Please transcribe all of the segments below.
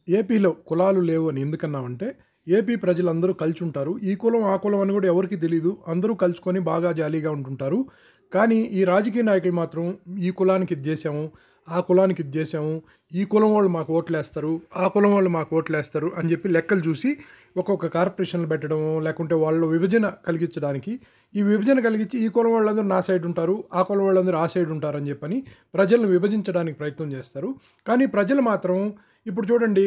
ఏపీలో కులాలు లేవు అని ఎందుకన్నామంటే, ఏపీ ప్రజలందరూ కలిసుంటారు. ఈ కులం, ఆ కులం అని గూడా ఎవరికీ తెలీదు. అందరూ కలుసుకొని బాగా జాలీగా ఉంటుంటారు. కానీ ఈ రాజకీయ నాయకులు మాత్రం ఈ కులానికి ఇది జేశాము, ఆ కులానికి ఇది జేశాము, ఈ కులం వాళ్ళు మాకు ఓట్లేస్తారు, ఆ కులం వాళ్ళు మాకు ఓట్లేస్తారు అని జెప్పి లెక్కలు జూసి ఒక్కొక్క కార్పొరేషన్లు పెట్టడమో, లేకుంటే వాళ్ళు విభజన కలిగించడానికి, ఈ విభజన కలిగించి ఈ కులం వాళ్ళందరూ నా సైడ్ ఉంటారు, ఆ కులం వాళ్ళందరూ ఆ సైడ్ ఉంటారని జెప్పని ప్రజలను విభజించడానికి ప్రయత్నం జేస్తారు. కానీ ప్రజలు మాత్రం ఇప్పుడు చూడండి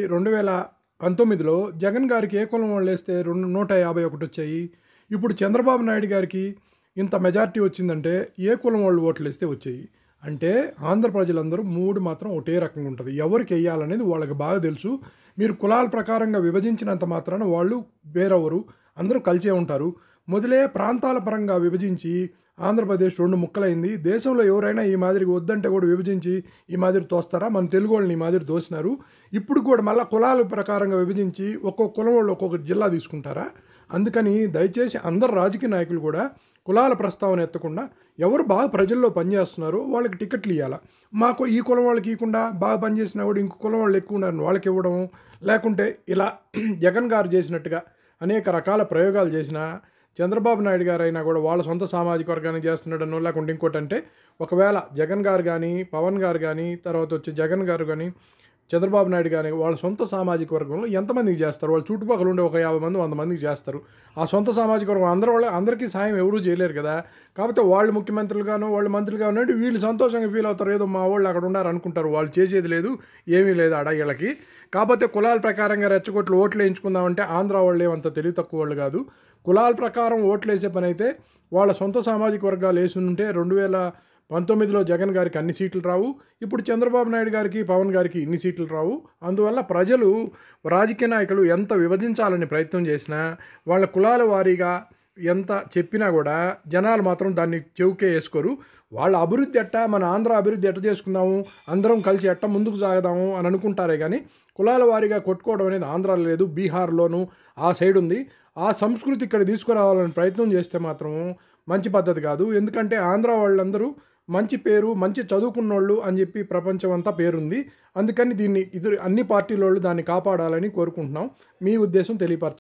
2019లో జగన్ గారికి ఏ కులం వాళ్ళేస్తే 151 వచ్చాయి. ఇప్పుడు చంద్రబాబు నాయుడు గారికి ఇంత మెజారిటీ వచ్చిందంటే ఏ కులం వాళ్ళు ఓట్లేస్తే వచ్చాయి. అంటే ఆంధ్ర ప్రజలందరూ మూడు మాత్రం ఒకటే రకంగా ఉంటది. ఎవరికెయ్యాలనేది వాళ్ళకి బాగా తెలుసు. మీరు కులాల ప్రకారంగా విభజించినంత మాత్రాన వాళ్ళు వేరెవరు, అందరూ కలిసే ఉంటారు. మొదలే ప్రాంతాల పరంగా విభజించి ఆంధ్రప్రదేశ్ 2 ముక్కలైంది. దేశంలో ఎవరైనా ఈ మాదిరిగా వద్దంటే కూడా విభజించి ఈ మాదిరి తోస్తారా? మన తెలుగు వాళ్ళని ఈ మాదిరి తోసినారు. ఇప్పుడు కూడా మళ్ళా కులాల ప్రకారంగా విభజించి ఒక్కొక్క కులం వాళ్ళు ఒక్కొక్క జిల్లా తీసుకుంటారా? అందుకని దయచేసి అందరు రాజకీయ నాయకులు కూడా కులాల ప్రస్తావన ఎత్తకుండా ఎవరు బాగా ప్రజల్లో పనిచేస్తున్నారో వాళ్ళకి టికెట్లు ఇవ్వాలా. మాకు ఈ కులం వాళ్ళకి ఇవ్వకుండా బాగా పనిచేసినా కూడా ఇంకో కులం వాళ్ళు ఎక్కువ ఉన్నారని వాళ్ళకి ఇవ్వడం, లేకుంటే ఇలా జగన్ గారు చేసినట్టుగా అనేక రకాల ప్రయోగాలు చేసినా చంద్రబాబు నాయుడు గారైనా కూడా వాళ్ళ సొంత సామాజిక వర్గానికి చేస్తున్నాడనో లేకుంటే ఇంకోటంటే ఒకవేళ జగన్ గారు కానీ, పవన్ గారు కానీ, తర్వాత వచ్చి జగన్ గారు కానీ, చంద్రబాబు నాయుడు గాని వాళ్ళ సొంత సామాజిక వర్గంలో ఎంతమందికి చేస్తారు? వాళ్ళ చుట్టుపక్కల ఉండే ఒక 50 మంది, 100 మందికి చేస్తారు. ఆ సొంత సామాజిక వర్గం అందరికీ సాయం ఎవరూ చేయలేరు కదా! కాకపోతే వాళ్ళు ముఖ్యమంత్రులుగానో, వాళ్ళు మంత్రులుగానో అంటే వీళ్ళు సంతోషంగా ఫీల్ అవుతారు. ఏదో మా వోళ్ళు అక్కడ ఉన్నారు అనుకుంటారు. వాళ్ళు చేసేది లేదు, ఏమీ లేదు ఆడ ఈళ్ళకి. కాకపోతే కులాల ప్రకారంగా రెచ్చగొట్లు ఓట్లు వేయించుకుందామంటే ఆంధ్ర వాళ్ళు ఏమంత తెలివి తక్కువ వాళ్ళు కాదు. కులాల ప్రకారం ఓట్లేసే పనైతే వాళ్ళ సొంత సామాజిక వర్గాలు వేసుంటే 2019లో జగన్ గారికి అన్ని సీట్లు రావు. ఇప్పుడు చంద్రబాబు నాయుడు గారికి, పవన్ గారికి ఇన్ని సీట్లు రావు. అందువల్ల ప్రజలు రాజకీయ నాయకులు ఎంత విభజించాలని ప్రయత్నం చేసినా, వాళ్ళ కులాల వారీగా ఎంత చెప్పినా కూడా జనాలు మాత్రం దాన్ని చెవుకే ఏసుకోరు. వాళ్ళ అభివృద్ధి ఎట్టా, మన ఆంధ్ర అభివృద్ధి ఎట్ట చేసుకుందాము, అందరం కలిసి ఎట్ట ముందుకు సాగదాము అని అనుకుంటారే గానీ, కులాల వారీగా కొట్టుకోవడం అనేది ఆంధ్రాలో లేదు, బీహార్‌లోను ఆ సైడ్ ఉంది. ఆ సంస్కృతి ఇక్కడ తీసుకురావాలని ప్రయత్నం చేస్తే మాత్రం మంచి పద్ధతి కాదు. ఎందుకంటే ఆంధ్ర వాళ్ళందరూ మంచి పేరు, మంచి చదువుకున్నోళ్ళు అని చెప్పి ప్రపంచం అంతా పేరుంది. అందుకని దీన్ని అన్ని పార్టీలోళ్ళు దాన్ని కాపాడాలని కోరుకుంటున్నాం. మీ ఉద్దేశం తెలియపరచండి.